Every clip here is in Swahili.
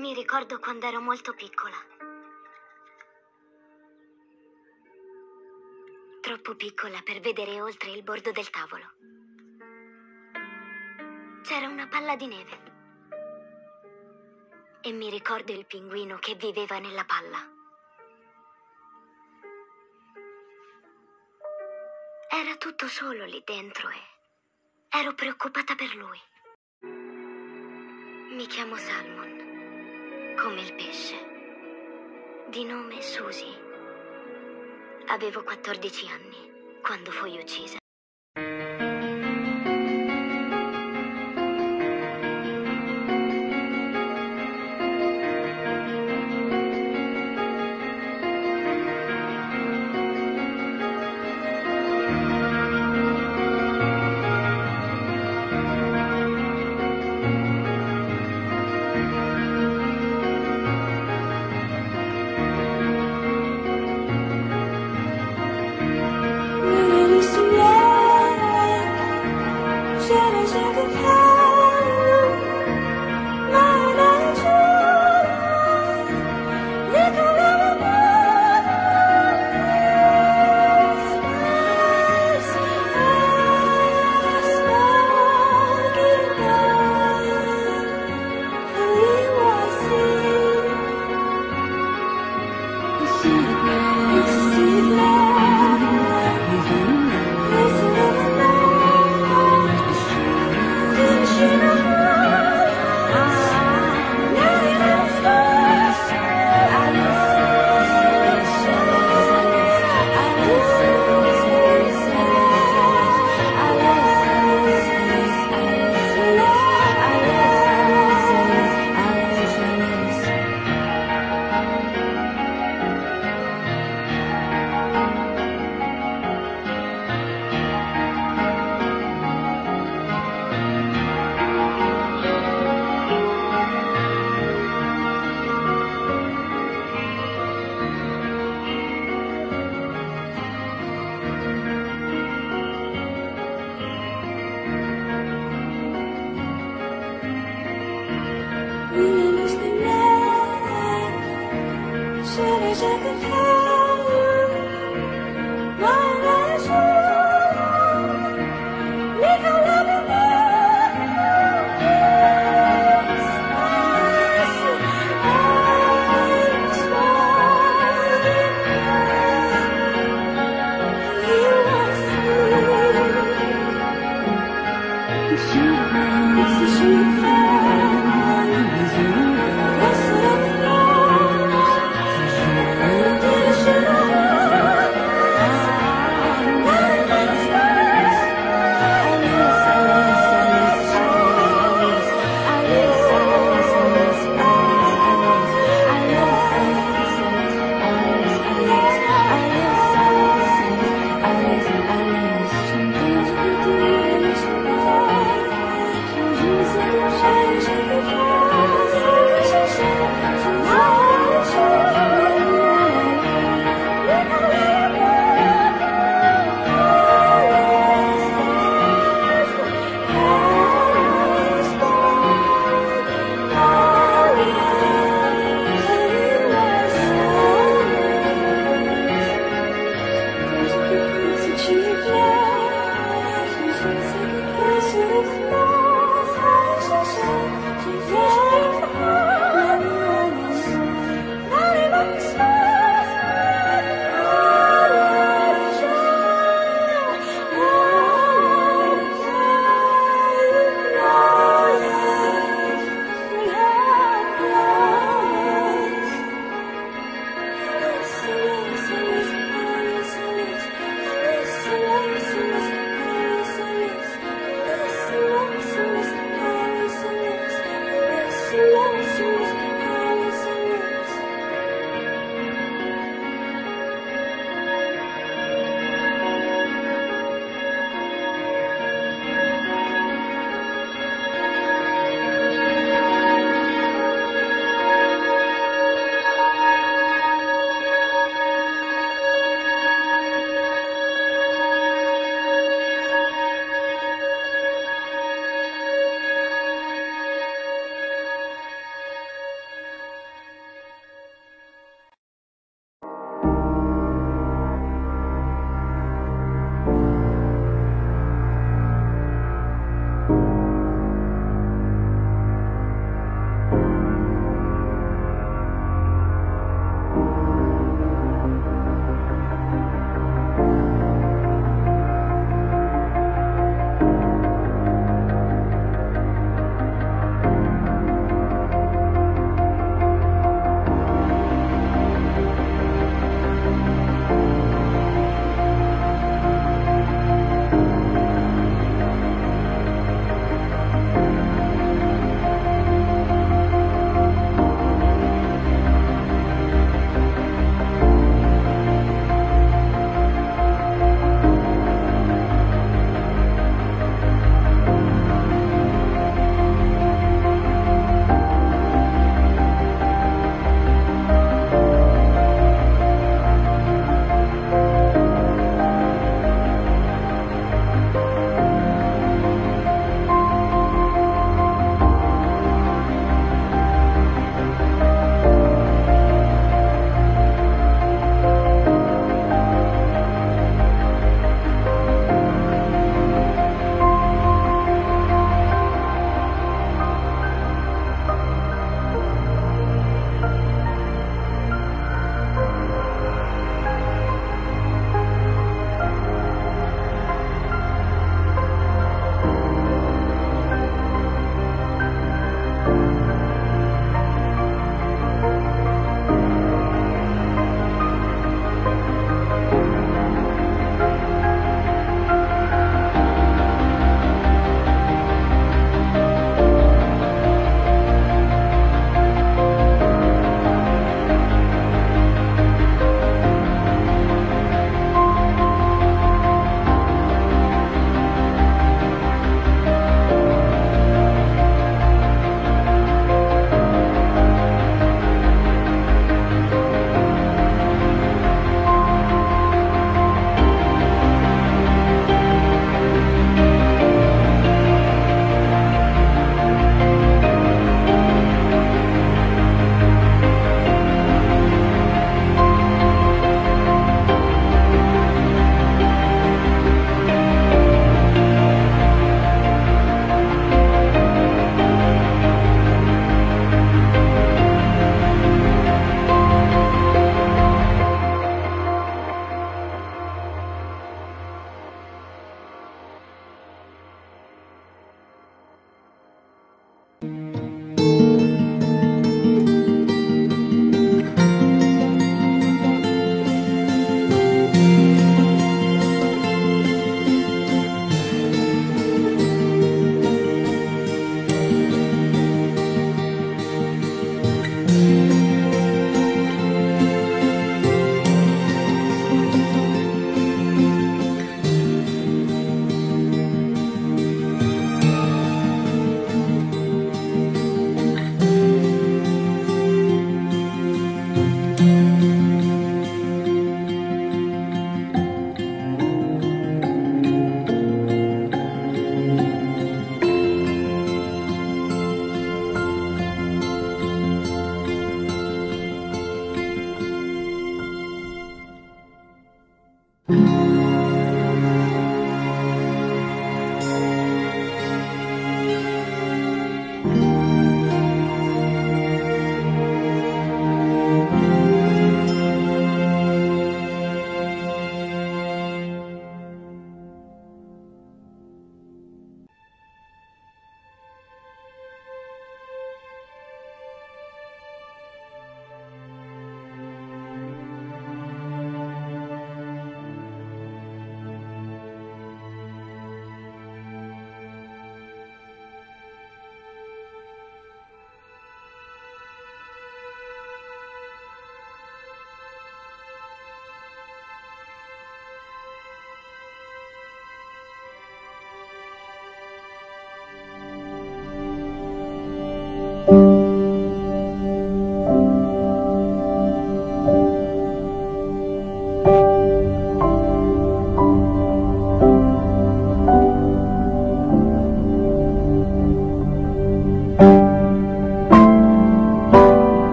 Mi ricordo quando ero molto piccola. Troppo piccola per vedere oltre il bordo del tavolo. C'era una palla di neve. E mi ricordo il pinguino che viveva nella palla. Era tutto solo lì dentro e ero preoccupata per lui. Mi chiamo Salmon, come il pesce. Di nome Susie. Avevo 14 anni quando fui uccisa.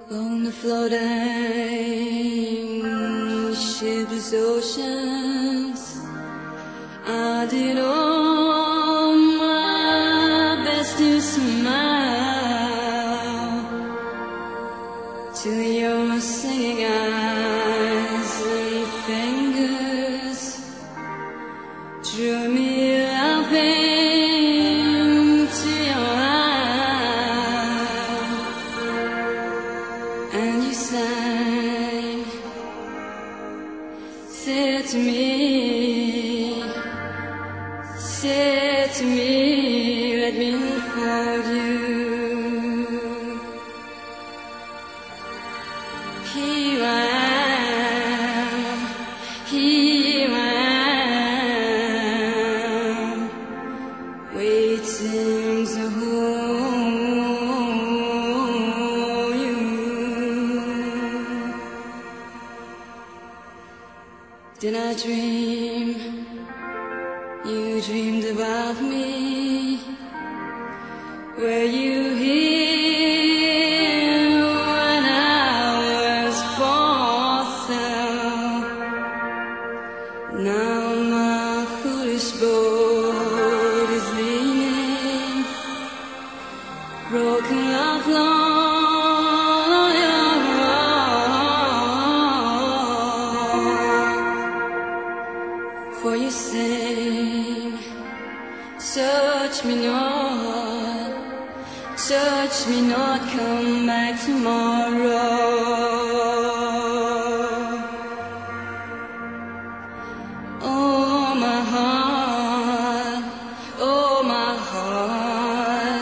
On the floating shipless oceans, I did all my best to smile to your singing eyes and fingers drew me laughing to your eyes, and you sang, said to me, let me unfold you. Here I am, waiting to hold you. Did I dream? You dreamed about me. Were you here when I was for sale? Now my foolish boat is leaning, broken love long on your rock. For you sang, touch me not, come back tomorrow. Oh my heart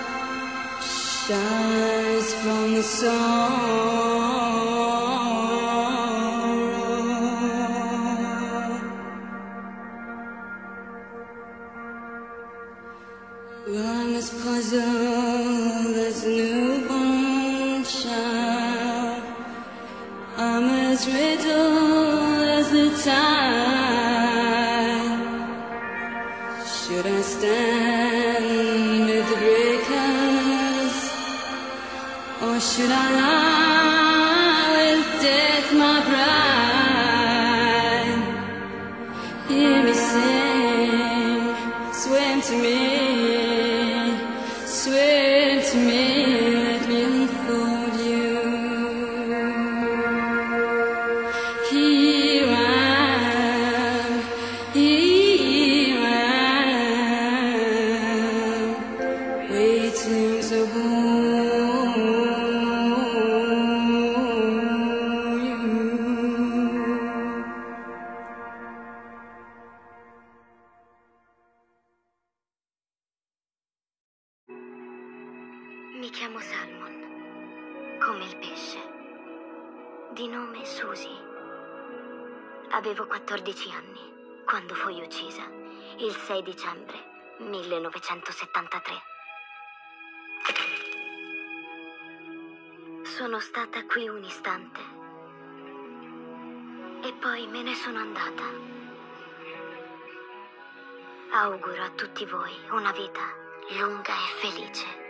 shines from the sorrow. Well, I'm as puzzled as a newborn child. I'm as riddled as the tide. Should I stand with the breakers, or should I lie with death, my bride? Hear me sing, swim to me, let me unfold you. Here I am, waiting to hold you. Mi chiamo Salmon, come il pesce, di nome Susie. Avevo 14 anni quando fui uccisa, il 6 dicembre 1973. Sono stata qui un istante e poi me ne sono andata. Auguro a tutti voi una vita lunga e felice.